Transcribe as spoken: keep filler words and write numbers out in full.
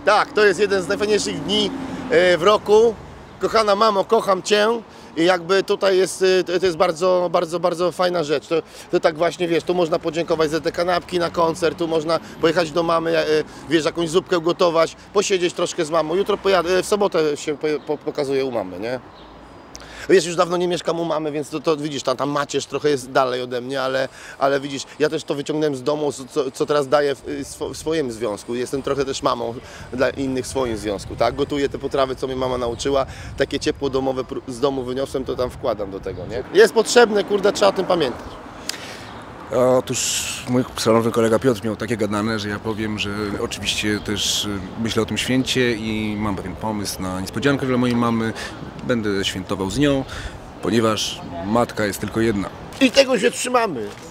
Tak, to jest jeden z najfajniejszych dni w roku. Kochana mamo, kocham Cię. I jakby tutaj jest, to jest bardzo, bardzo, bardzo fajna rzecz. To, to tak właśnie, wiesz, tu można podziękować za te kanapki na koncert, tu można pojechać do mamy, wiesz, jakąś zupkę gotować, posiedzieć troszkę z mamą. Jutro pojadę, w sobotę się po, pokazuję u mamy, nie? Wiesz, już dawno nie mieszkam u mamy, więc to, to widzisz, tam, tam macierz trochę jest dalej ode mnie, ale, ale widzisz, ja też to wyciągnąłem z domu, co, co teraz daję w, w swoim związku. Jestem trochę też mamą dla innych w swoim związku, tak? Gotuję te potrawy, co mnie mama nauczyła, takie ciepło domowe z domu wyniosłem, to tam wkładam do tego, nie? Jest potrzebne, kurde, trzeba o tym pamiętać. Otóż mój szanowny kolega Piotr miał takie gadane, że ja powiem, że oczywiście też myślę o tym święcie i mam pewien pomysł na niespodziankę dla mojej mamy. Będę świętował z nią, ponieważ matka jest tylko jedna. I tego się trzymamy.